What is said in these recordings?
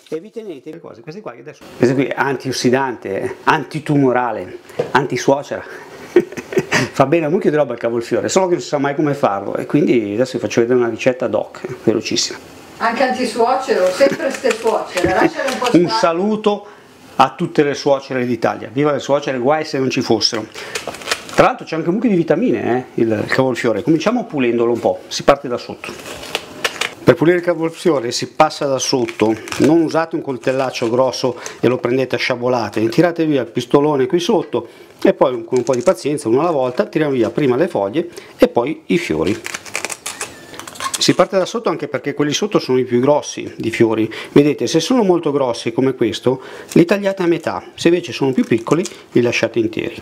e vi tenete le cose, queste qui è antiossidante, antitumorale, antisuocera. Fa bene a mucchio di roba il cavolfiore, solo che non si sa mai come farlo, e quindi adesso vi faccio vedere una ricetta doc, velocissima. Anche antisuocero, sempre ste suocere, lasciale un po' Un saluto a tutte le suocere d'Italia, viva le suocere, guai se non ci fossero. Tra l'altro c'è anche un mucchio di vitamine, il cavolfiore. Cominciamo pulendolo un po', si parte da sotto. Per pulire il cavolfiore si passa da sotto, non usate un coltellaccio grosso e lo prendete a sciabolate, tirate via il pistolone qui sotto e poi con un po' di pazienza, uno alla volta, tiriamo via prima le foglie e poi i fiori. Si parte da sotto anche perché quelli sotto sono i più grossi di fiori. Vedete, se sono molto grossi come questo, li tagliate a metà, se invece sono più piccoli li lasciate interi.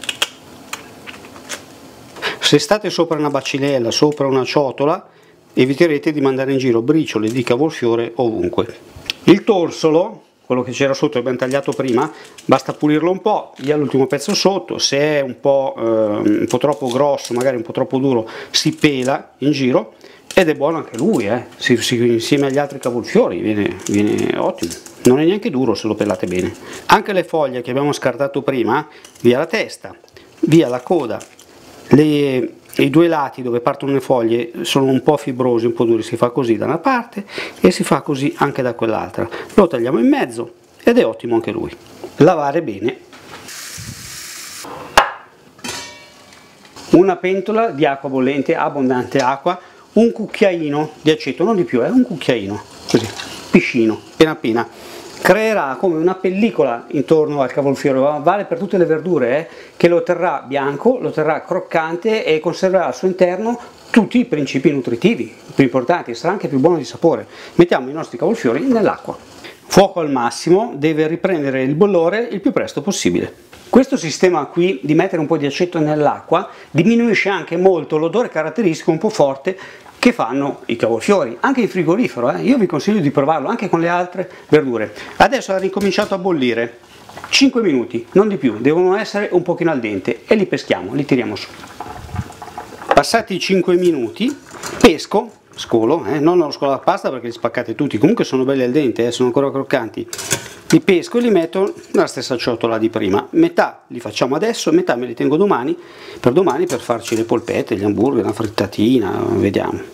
Se state sopra una bacinella, sopra una ciotola, eviterete di mandare in giro briciole di cavolfiore ovunque. Il torsolo, quello che c'era sotto, abbiamo tagliato prima, basta pulirlo un po', via l'ultimo pezzo sotto, se è un po' troppo grosso, magari un po' troppo duro, si pela in giro ed è buono anche lui, insieme agli altri cavolfiori viene ottimo. Non è neanche duro se lo pelate bene. Anche le foglie che abbiamo scartato prima, via la testa, via la coda, i due lati dove partono le foglie sono un po' fibrosi, un po' duri, si fa così da una parte e si fa così anche da quell'altra. Lo tagliamo in mezzo ed è ottimo anche lui. Lavare bene. Una pentola di acqua bollente, abbondante acqua, un cucchiaino di aceto, non di più, un cucchiaino, così, piscino, appena appena. Creerà come una pellicola intorno al cavolfiore, vale per tutte le verdure, che lo terrà bianco, lo terrà croccante e conserverà al suo interno tutti i principi nutritivi più importanti, sarà anche più buono di sapore. Mettiamo i nostri cavolfiori nell'acqua. Fuoco al massimo, deve riprendere il bollore il più presto possibile. Questo sistema qui di mettere un po' di aceto nell'acqua diminuisce anche molto l'odore caratteristico un po' forte che fanno i cavolfiori, anche in frigorifero, Io vi consiglio di provarlo anche con le altre verdure. Adesso ha ricominciato a bollire, 5 minuti, non di più, devono essere un pochino al dente e li peschiamo, li tiriamo su. Passati i 5 minuti, pesco, scolo, non lo scolo a pasta perché li spaccate tutti, comunque sono belli al dente, sono ancora croccanti. Li pesco e li metto nella stessa ciotola di prima, metà li facciamo adesso, metà me li tengo domani per farci le polpette, gli hamburger, una frittatina, vediamo.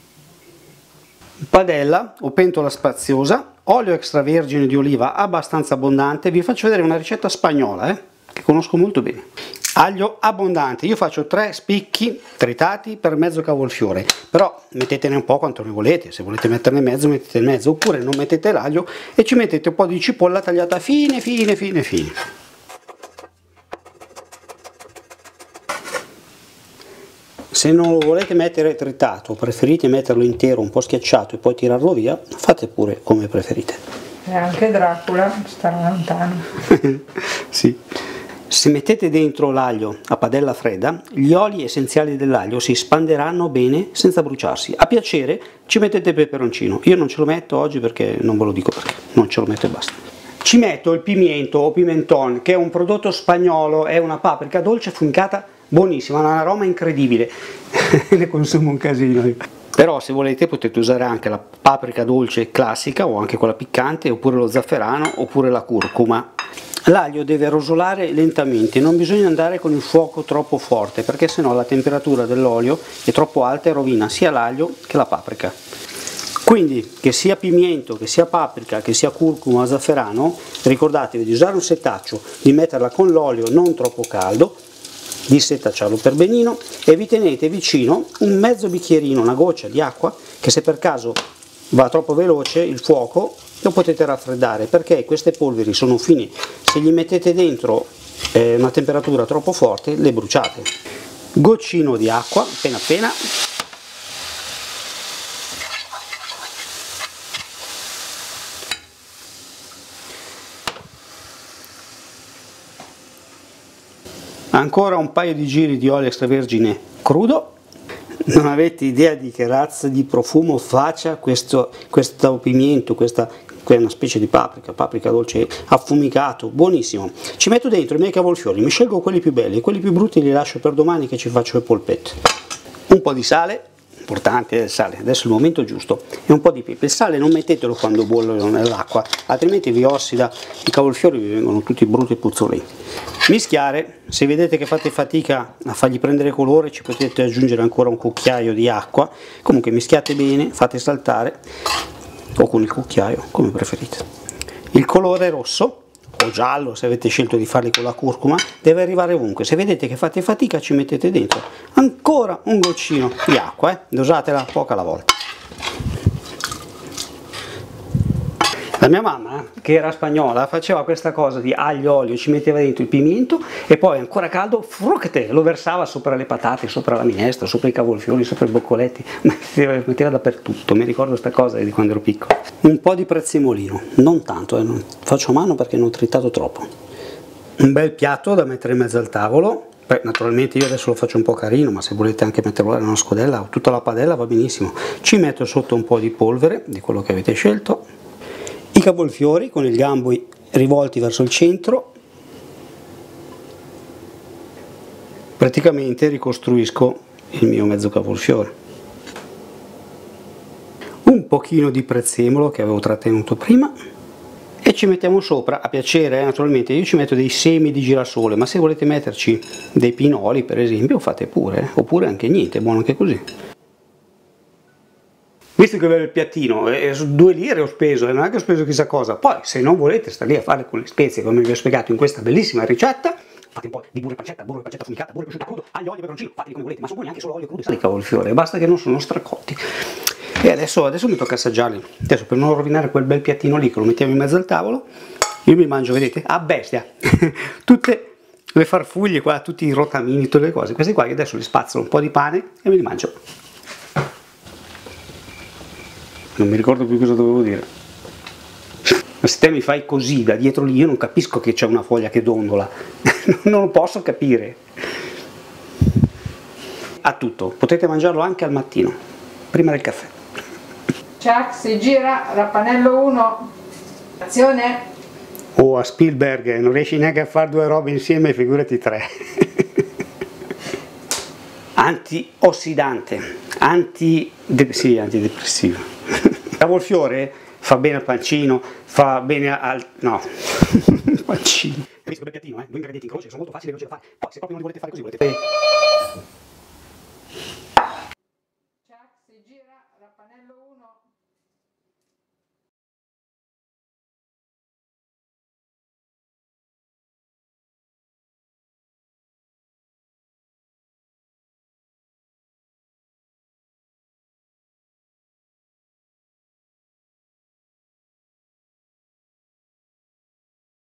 Padella o pentola spaziosa, olio extravergine di oliva abbastanza abbondante, vi faccio vedere una ricetta spagnola che conosco molto bene. Aglio abbondante, io faccio 3 spicchi tritati per mezzo cavolfiore, però mettetene un po' quanto ne volete, se volete metterne mezzo mettete in mezzo, oppure non mettete l'aglio e ci mettete un po' di cipolla tagliata fine. Se non lo volete mettere tritato, preferite metterlo intero, un po' schiacciato e poi tirarlo via, fate pure come preferite. E anche Dracula starà lontano. Sì. Se mettete dentro l'aglio a padella fredda, gli oli essenziali dell'aglio si spanderanno bene senza bruciarsi. A piacere ci mettete peperoncino, io non ce lo metto oggi perché non ve lo dico perché, non ce lo metto e basta. Ci metto il pimiento o pimenton, che è un prodotto spagnolo, è una paprika dolce affumincata buonissima, ha un aroma incredibile, ne consumo un casino. Però se volete potete usare anche la paprika dolce classica o anche quella piccante, oppure lo zafferano, oppure la curcuma. L'aglio deve rosolare lentamente, non bisogna andare con il fuoco troppo forte perché sennò la temperatura dell'olio è troppo alta e rovina sia l'aglio che la paprika. Quindi che sia pimiento, che sia paprika, che sia curcuma o zafferano, ricordatevi di usare un setaccio, di metterla con l'olio non troppo caldo, di setacciarlo per benino e vi tenete vicino un mezzo bicchierino, una goccia di acqua, che se per caso va troppo veloce il fuoco lo potete raffreddare perché queste polveri sono fini, se gli mettete dentro una temperatura troppo forte le bruciate. Goccino di acqua appena. Ancora un paio di giri di olio extravergine crudo. Non avete idea di che razza di profumo faccia questo pimiento, questa è una specie di paprika dolce affumicato, buonissimo. Ci metto dentro i miei cavolfiori, mi scelgo quelli più belli, quelli più brutti li lascio per domani che ci faccio le polpette. Un po' di sale, importante è il sale, adesso è il momento giusto, e un po' di pepe. Il sale non mettetelo quando bollono nell'acqua, altrimenti vi ossida, i cavolfiori vi vengono tutti brutti e puzzolenti. Mischiare, se vedete che fate fatica a fargli prendere colore ci potete aggiungere ancora un cucchiaio di acqua, comunque mischiate bene, fate saltare, o con il cucchiaio, come preferite. Il colore rosso o giallo, se avete scelto di farli con la curcuma, deve arrivare ovunque. Se vedete che fate fatica ci mettete dentro ancora un goccino di acqua, dosatela poca alla volta. La mia mamma, che era spagnola, faceva questa cosa di aglio, olio, ci metteva dentro il pimiento e poi ancora caldo, fructe, lo versava sopra le patate, sopra la minestra, sopra i cavolfiori, sopra i boccoletti, metteva dappertutto. Mi ricordo questa cosa di quando ero piccolo. Un po' di prezzemolino, non tanto, non faccio a mano perché non ho tritato troppo. Un bel piatto da mettere in mezzo al tavolo. Beh, naturalmente io adesso lo faccio un po' carino, ma se volete anche metterlo in una scodella o tutta la padella va benissimo. Ci metto sotto un po' di polvere, di quello che avete scelto. I cavolfiori con il gamboi rivolti verso il centro, praticamente ricostruisco il mio mezzo cavolfiore. Un pochino di prezzemolo che avevo trattenuto prima e ci mettiamo sopra, a piacere naturalmente, io ci metto dei semi di girasole, ma se volete metterci dei pinoli per esempio fate pure, oppure anche niente, è buono anche così. Visto che avevo il piattino, 2 lire ho speso, e non è che ho speso chissà cosa. Poi, se non volete stare lì a fare con le spezie, come vi ho spiegato in questa bellissima ricetta, fate un po' di burro e pancetta affumicata, burro prosciutto crudo, aglio, olio, peperoncino, fateli come volete, ma sono buoni anche solo olio crudo e sale di cavolfiore, basta che non sono stracotti. E adesso mi tocca assaggiarli. Adesso, per non rovinare quel bel piattino lì che lo mettiamo in mezzo al tavolo, io mi mangio, vedete, a bestia, tutte le farfuglie qua, tutti i rotamini, tutte le cose. Questi qua io adesso li spazzolo un po' di pane e me li mangio. Non mi ricordo più cosa dovevo dire. Ma se te mi fai così da dietro lì, io non capisco che c'è una foglia che dondola. Non lo posso capire. Ha tutto. Potete mangiarlo anche al mattino, prima del caffè. Chuck si gira, Rappanello 1, azione. Oh, a Spielberg non riesci neanche a fare 2 robe insieme, figurati 3. Antiossidante, antidepressivo. Il cavolfiore fa bene al pancino, fa bene al... no, pancino. Capisco il piattino, 2 ingredienti in croce che sono molto facili e veloci da fare. Poi se proprio non li volete fare così, volete fare... Chuck si gira, Rappanello 1.